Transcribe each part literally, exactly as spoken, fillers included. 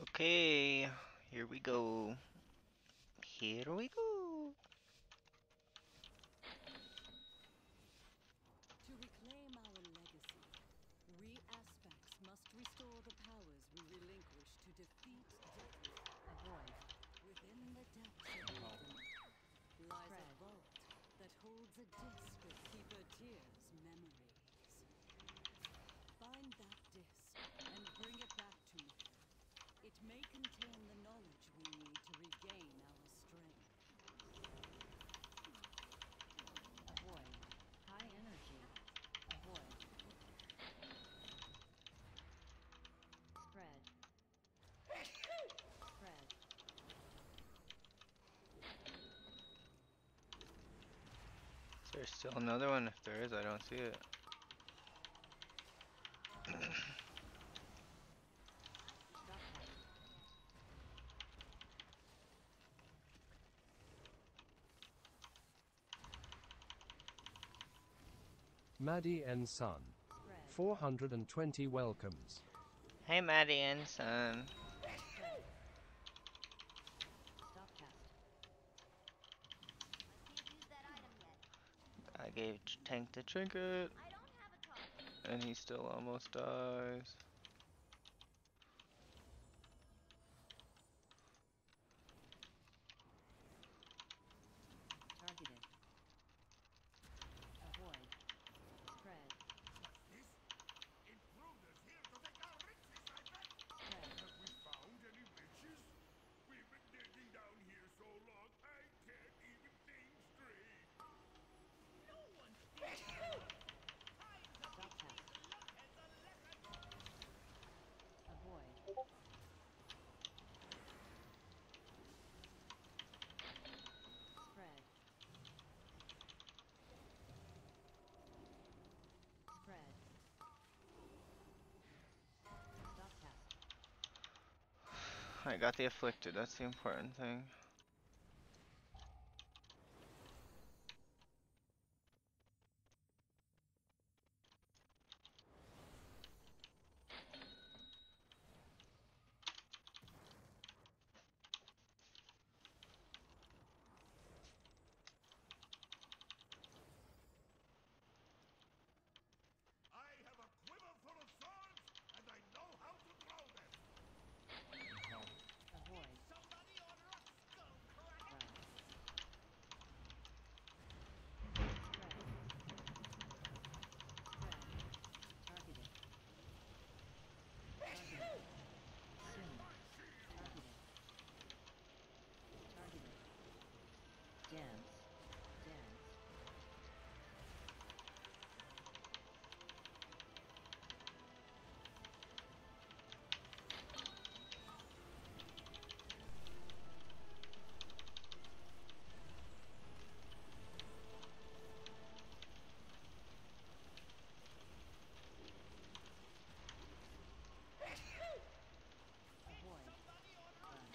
Okay, here we go. Here we go. To reclaim our legacy, we aspects must restore the powers we relinquished to defeat death. Avoid. Within the depths of Uldaman lies Fred. a vault that holds a disc of Keeper Tyr's memories. Find that disc and bring it back to me. It may contain the knowledge we need to regain our strength. Avoid. High energy. Avoid. Fred. Fred. Is there still another one? If there is, I don't see it. Maddie and Son. four hundred twenty welcomes. Hey, Maddie and son. I gave Tank the trinket, and he still almost dies. Targeted. Avoid. Fred. This? Intruders here to take our riches, I bet! Fred. Have we found any riches? We've been digging down here so long, I can't even think straight. No one's digging! Stop that. Avoid. Fred. Fred. Stop test. I got the afflicted, that's the important thing. I have a quiver full of swords, and I know how to throw them! Avoid. Somebody order a skull cracker! Right. Fred. Fred. Targeted. Targeted. Soon. Targeted. Targeted. Dance. Dance. Avoid. Run.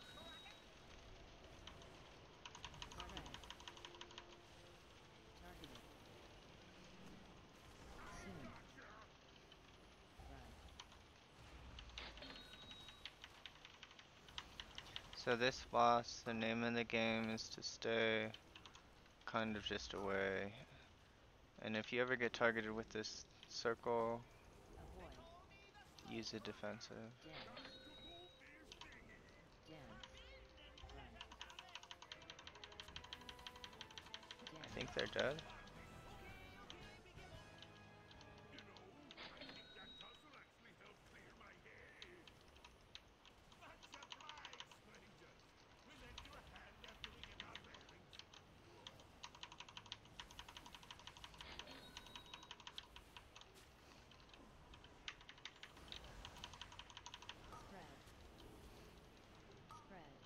Fred. Targeted. Soon. Run. So this boss, the name of the game is to stay kind of just away. And if you ever get targeted with this circle, Avoid. use a defensive. Dance. Dance. Run. I Dance. think they're dead. You know, I think that tussle actually helped clear my head. Much obliged, strangers. We'll lend you a hand after we get our bearings. Fred. Fred.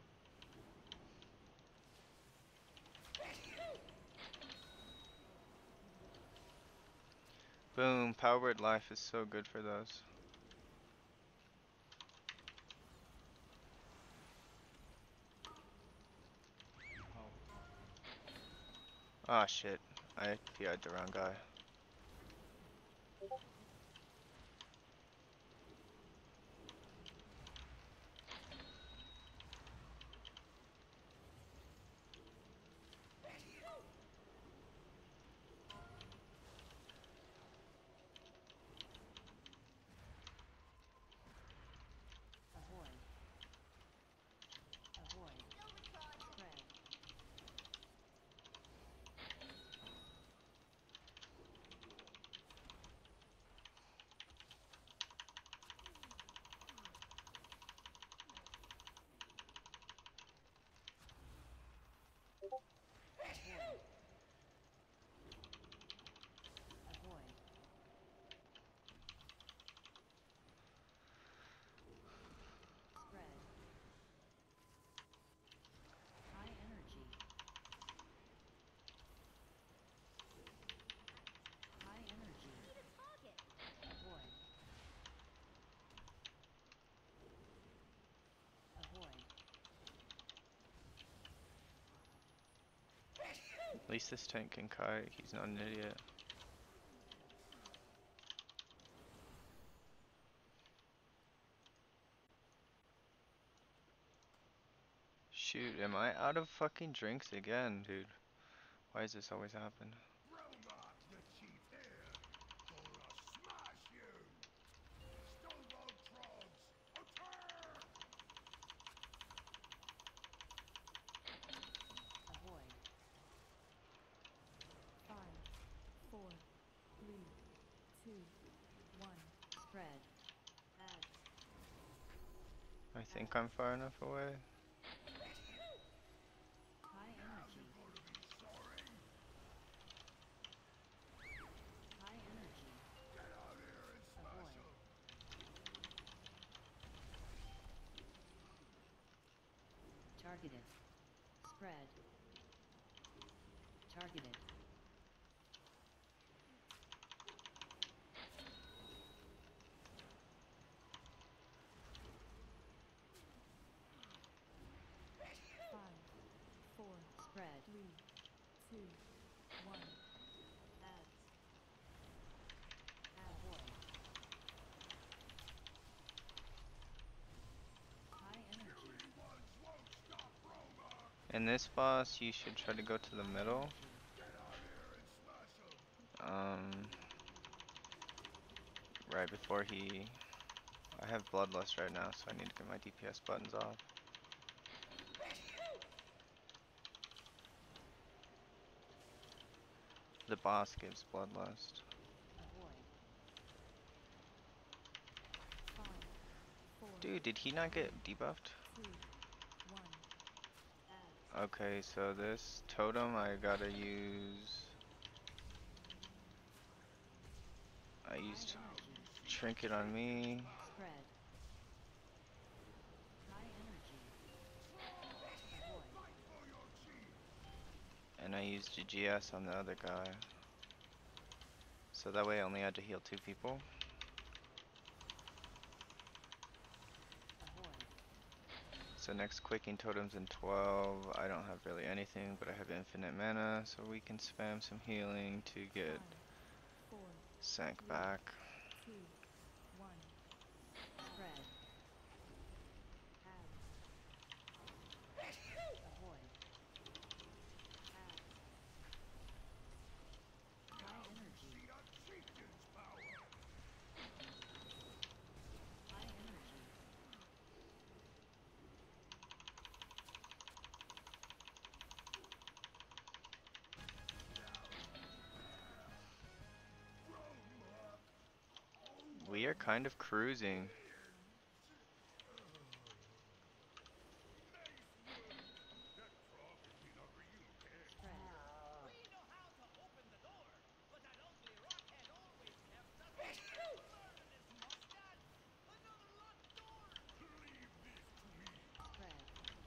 Boom, powered life is so good for those. Ah, shit. I P I'd the wrong guy. Avoid. Avoid. Spread. High energy. High energy. Need a target. Avoid. Avoid. At least this tank can kite, he's not an idiot. Shoot, am I out of fucking drinks again, dude? Why does this always happen? Romark, the chief here, gonna smash you! Stonewall Trogs, attack! Avoid. Five, four, three, two, one. Spread. Ads. I think I'm far enough away. High energy. Gonna be sorry. High energy. Get out here and smash Avoid. 'em. Targeted. Spread. Targeted. Five, four, spread. Three, two, one. Ads. Avoid. High energy. Ones won't stop Romark. In this boss, you should try to go to the middle. Get out here and smash 'em. Um, right before he... I have Bloodlust right now, so I need to get my D P S buttons off. The boss gives Bloodlust. Avoid. Five, four, Dude, did he not get debuffed? two, one. Ads. Okay, so this totem I gotta use... I used High energy. Trinket on me. Spread. High energy. Avoid. Fight for your chief. And I used G G S on the other guy. So that way I only had to heal two people. Avoid. So next quaking totem's in twelve. I don't have really anything, but I have infinite mana, so we can spam some healing to get Five, four, sank three. back. two, one. Spread. Ads. Avoid. Ads. High energy. See a chieftain's power. High energy. We are kind of cruising. That frog has been a real pest. Spread. We know how to open the door, but that ugly rockhead always tempts us. Murder this mustache! Another locked door! Leave this to me. Spread.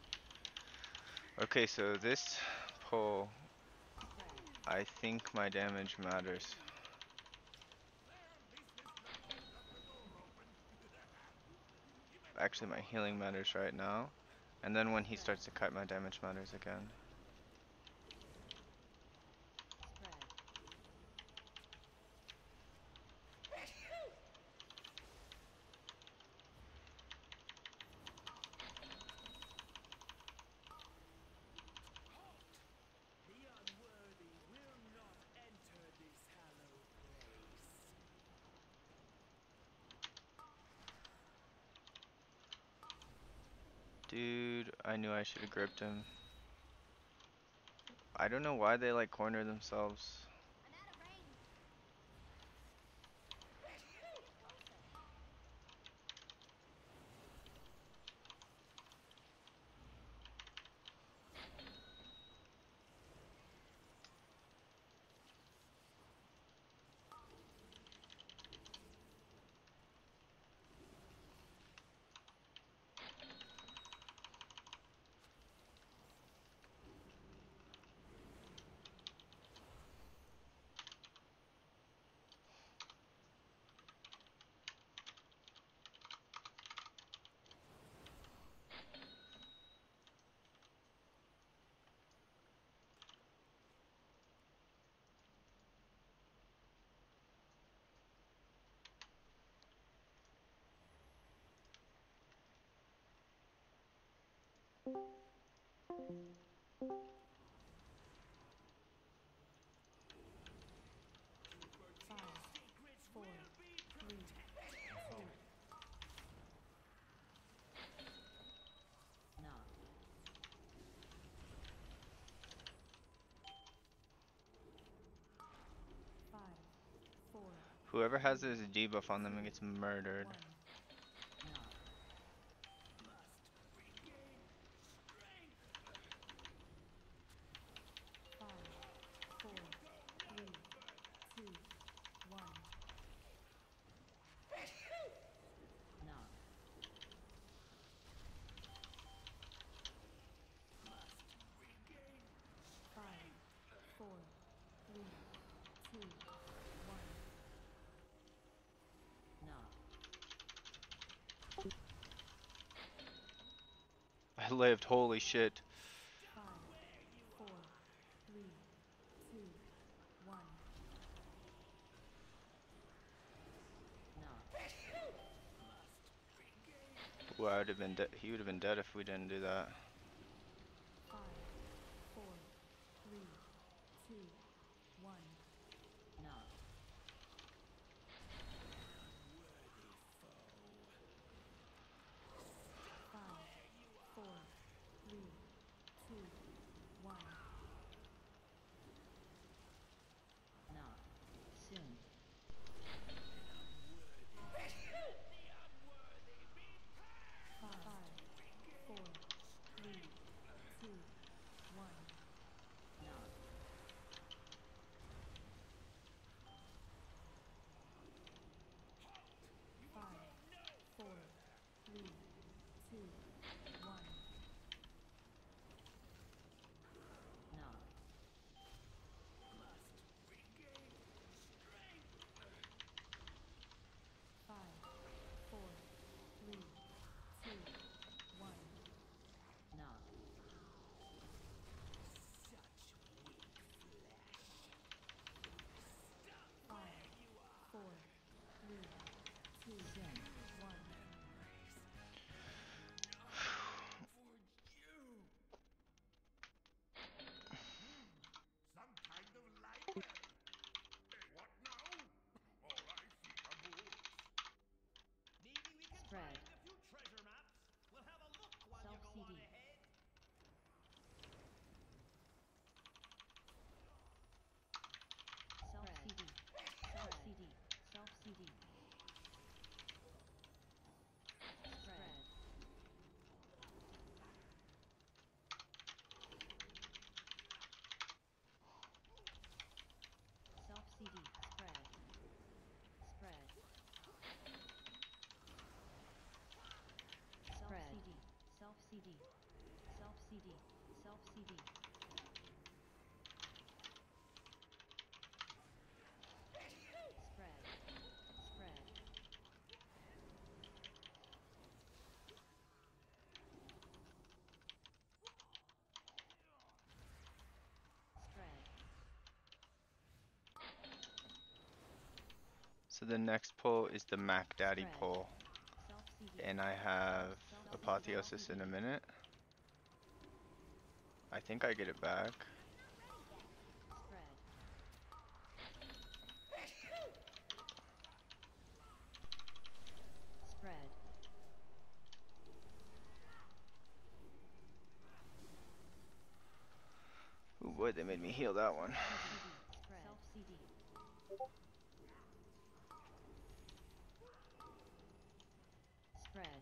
Okay, so this pull, Spread. I think my damage matters. Well, at least this lunkhead got the door open. Actually, my healing matters right now. And then when he starts to cut, my damage matters again. Spread. The unworthy will not enter this hallowed place. Dude, I knew I should have gripped him. I don't know why they like corner themselves. I'm out of range. Get closer. Five, Secrets four, will be three, protected. two. No. Five, four, Whoever has this debuff on them gets murdered. one. No. Must regain strength. Five, four, three, two, one. No. Must regain. Five, four, three, two, one. No. I lived, holy shit. Five, four, three, two, one. No. Ooh, I would have been dead. He would have been dead if we didn't do that. Five, four, three, two, one. No. Five, four, three, two, one. No. Soon. Five, four, three, two, one. No. Five, four, three, two, one. No. Five, four, three, two, one. No. Five, four, three, two, one. Some kind of library. What now? All I see are books. Maybe we can Spread. find a few treasure maps. We'll have a look while you Self go on C D. ahead. Self C D. Self C D. Self C D. Spread. Self C D. Spread. Spread. Self C D. Self C D. Self C D. Self C D. Spread. Spread. Spread. So the next pull is the Mac Daddy Spread. pull. Self C D. And I have Self- Apotheosis in a minute. I think I get it back. Spread. Spread. Oh boy, they made me heal that one. Spread. Self C D. Spread.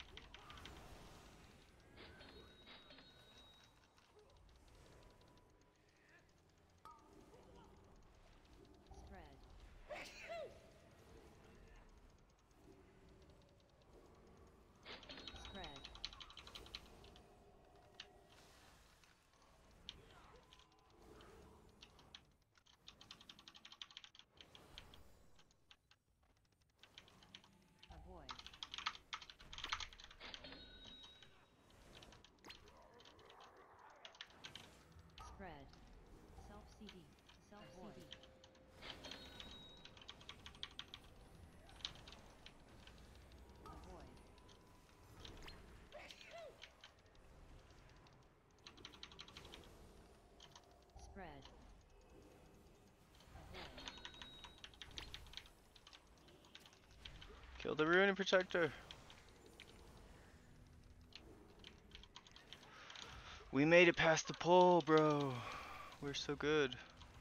Spread. Spread. Avoid. Spread. Self C D. Self C D. Avoid. Kill the Ruin Protector. We made it past the pole, bro. We're so good.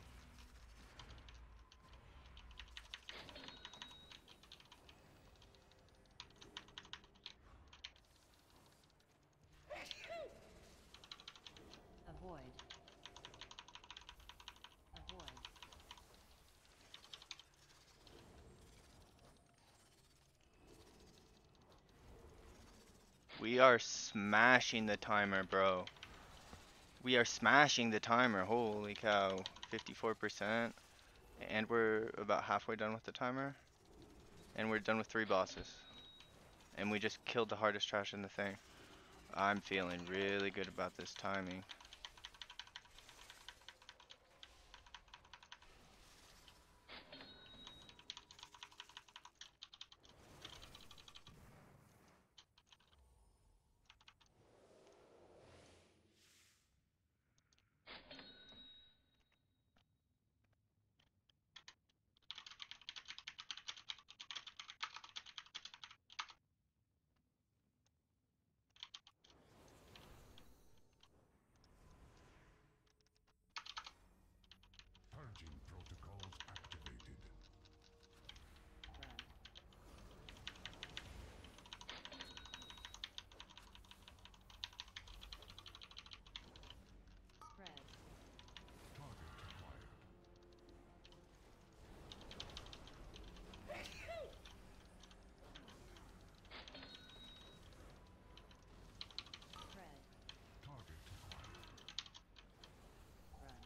Avoid. Avoid. We are smashing the timer, bro. We are smashing the timer. Holy cow. fifty-four percent. And we're about halfway done with the timer. And we're done with three bosses. And we just killed the hardest trash in the thing. I'm feeling really good about this timing. Purging protocols activated. Burn. Spread. Target acquired. Spread. Target acquired. Run.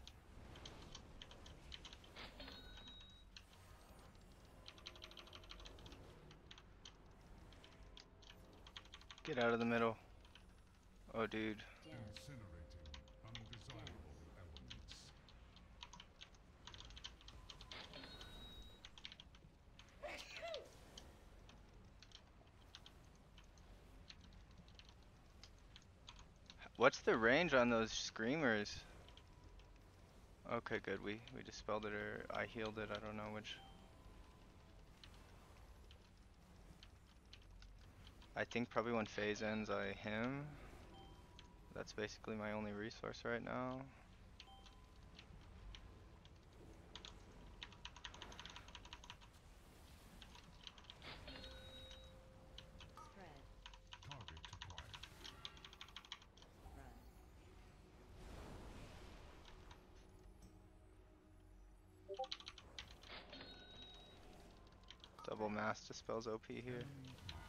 Get out of the middle. Oh, dude. Dead. Incinerating undesirable elements. What's the range on those screamers? Okay, good. We we dispelled it, or I healed it. I don't know which. I think probably when phase ends, I him. That's basically my only resource right now. Spread. Target acquired. Run. Double mass dispels O P here. Enemy marked.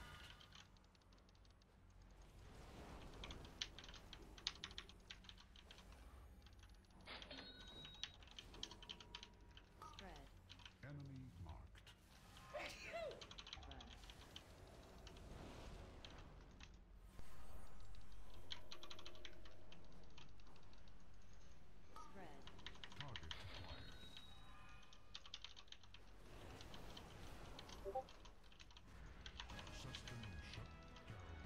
Spread. Enemy marked. Run. Spread. Target acquired. System shut down.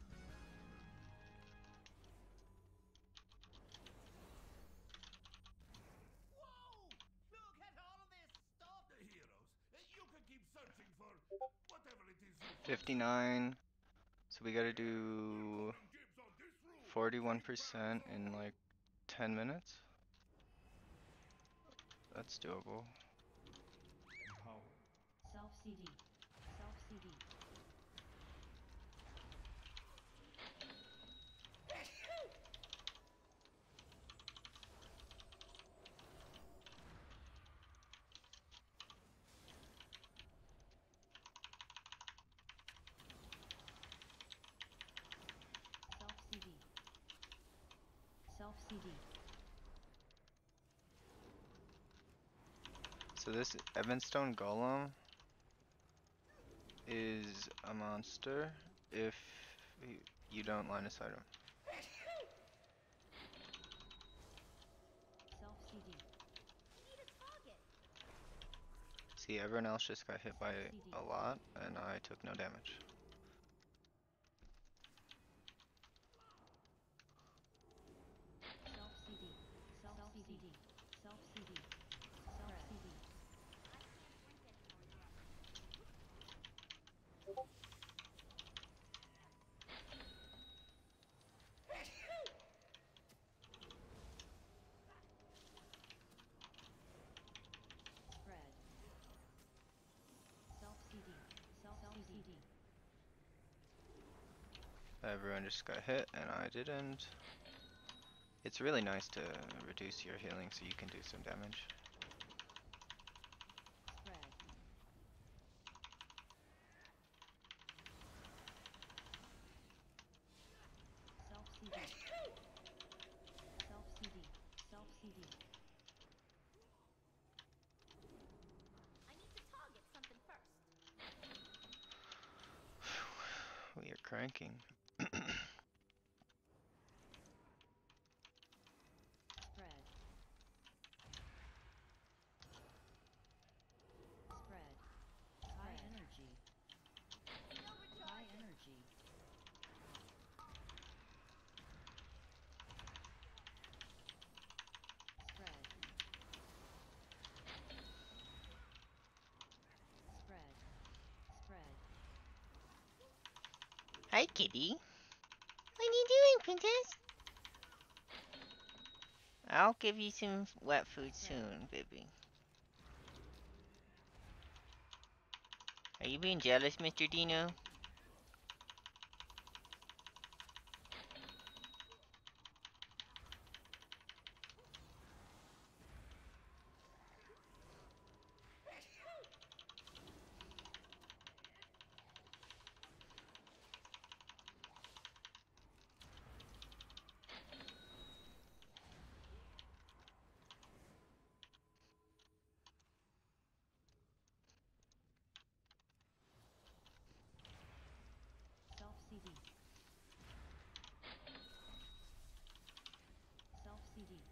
Whoa! Look at all of this stuff! The heroes. Uh, You can keep searching for whatever it is you find. fifty-nine. So we gotta do Calling dibs on this room. forty-one percent in like ten minutes. That's doable. Empower. Self C D. Self C D. Self C D. Self C D. So this Evanstone Golem is a monster if y- you don't line of sight him. Self C D. We need a target. See, everyone else just got hit by C D. a lot, and I took no damage. Self C D. Self C D. Self C D. Self C D. I can't drink anymore yet. Everyone just got hit and I didn't. It's really nice to reduce your healing so you can do some damage. Spread. Self C D. Self C D. Self C D. I need to target something first. We are cranking. Spread. Spread. High energy. No High recharging. energy. Spread. Spread. Spread. Hi, kitty. What are you doing, princess? I'll give you some wet food soon, baby. Are you being jealous, Mister Dino? Self C D. Self C D.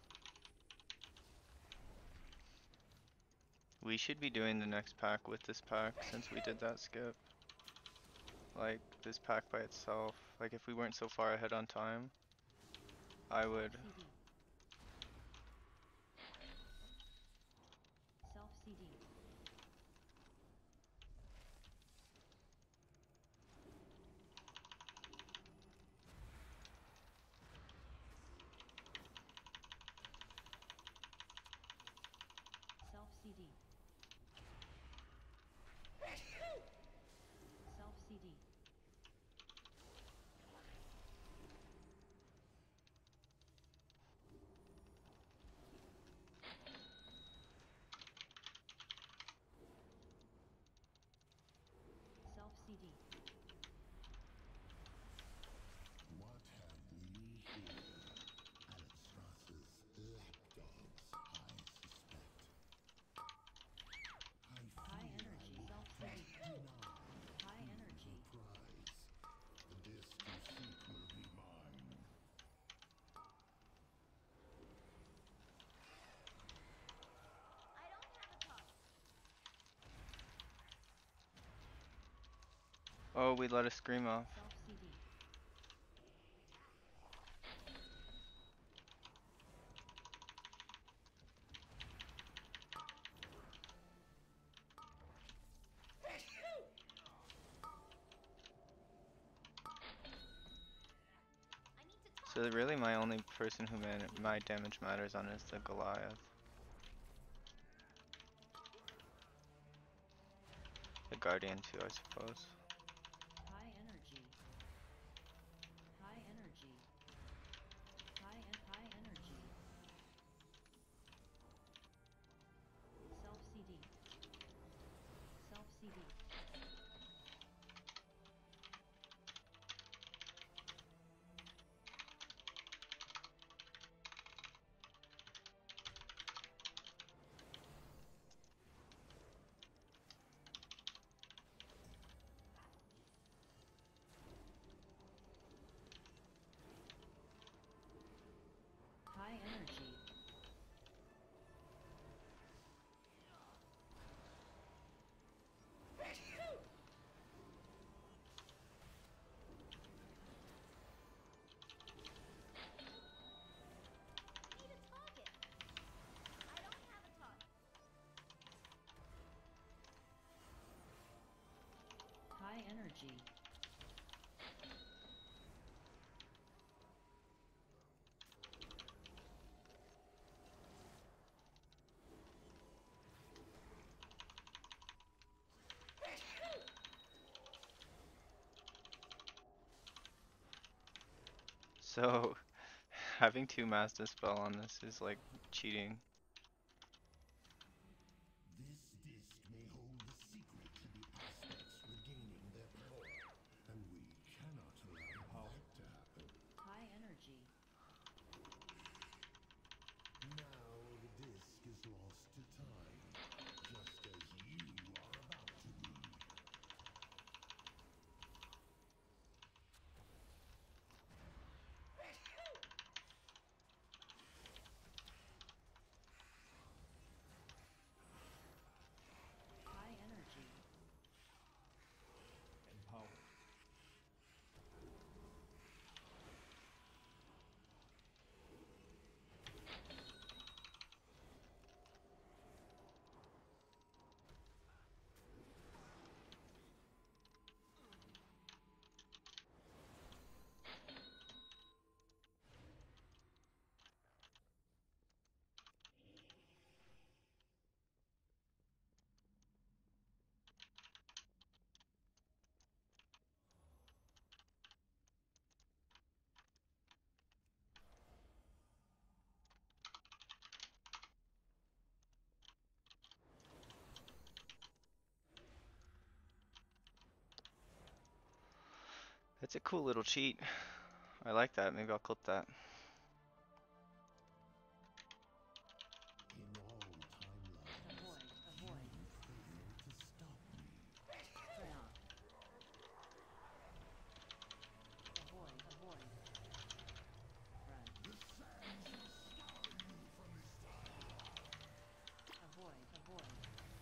We should be doing the next pack with this pack since we did that skip. Like, this pack by itself. Like, if we weren't so far ahead on time, I would. Self C D. Self C D. Self C D. Self C D. Self C D. What have we here? Alexstrasza's lapdogs, I suspect. I High fear energy. I Self C D. deny High you energy. the prize. The disc you seek will be mine. I don't have a target. Oh, we let a scream off. Self C D. I need to So target really my something only first. person who man my damage matters on is the Goliath. The Guardian too, I suppose. High energy. High energy. High en high energy. Self C D. Self C D. So having two mass dispel on this is like cheating. This disc may hold the secret to the aspects regaining their power, and we cannot allow that to happen. High energy. Now the disc is lost to time, just as you are about to be. High energy. Empowered. That's a cool little cheat. I like that. Maybe I'll clip that. In all timelines, Avoid. Avoid. you failed to stop me. Not. Avoid. Avoid. Run. The sands will scour you from this timeline. Avoid. Avoid.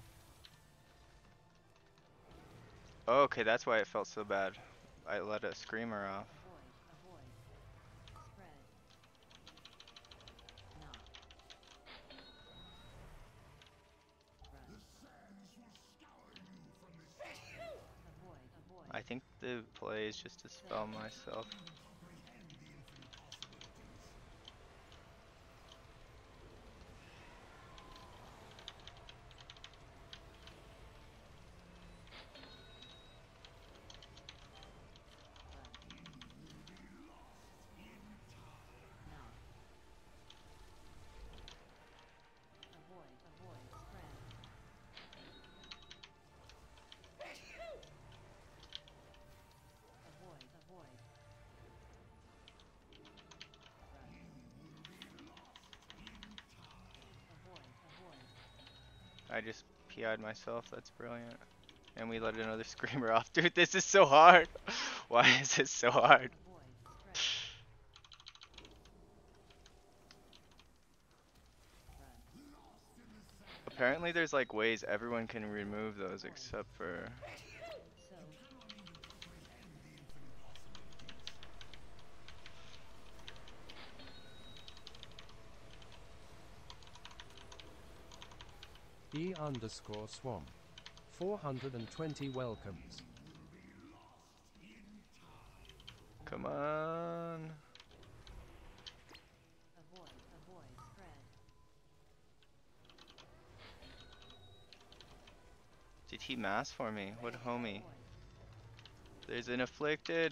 Oh, okay, that's why it felt so bad. I let a screamer off. Avoid. Avoid. Spread. Not. Run. The sands will scour you from this timeline. Avoid. Avoid. I think the play is just to spell myself. Comprehend the infinite possibilities. Not. Avoid. Avoid. Spread. Avoid. Avoid. Run. Avoid. Avoid. I just P I'd myself. That's brilliant. And we let another screamer off. Dude, this is so hard. Why is this so hard? Avoid. Spread. Run. Apparently there's like ways everyone can remove those except for... So. E underscore swamp. four hundred twenty welcomes. Come on. Avoid. Avoid. Spread. Did he mass for me? What homie? Avoid. There's an afflicted.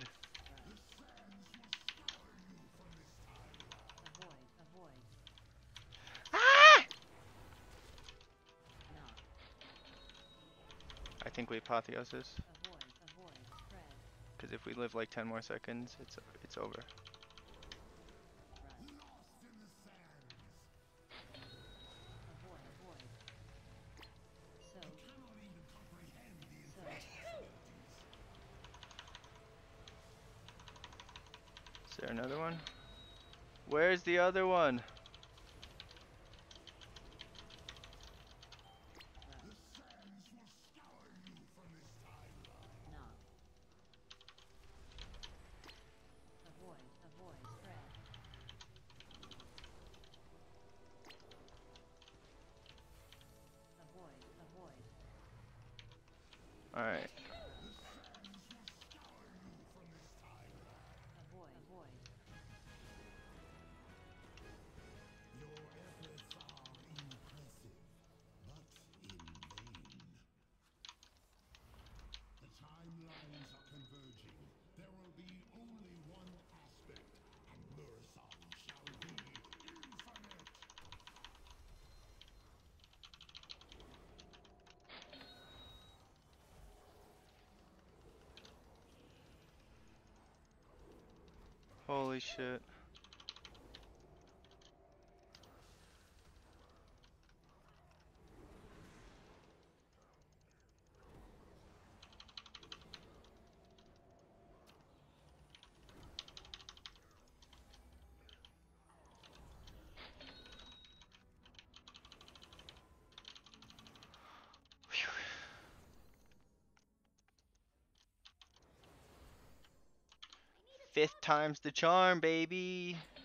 Avoid. Avoid. Ah! Not. I think we apotheosis. Avoid. Avoid. Spread. Because if we live like ten more seconds, it's it's over. Run. Avoid. Avoid. So. So. Is there another one? Where's the other one? Not. Avoid. Avoid. Spread. Avoid. Avoid. Alright. Avoid. Avoid. Your efforts are impressive, but in vain. The timelines are converging. There will be only one aspect, and Holy shit. Phew. Fifth time's the charm, baby.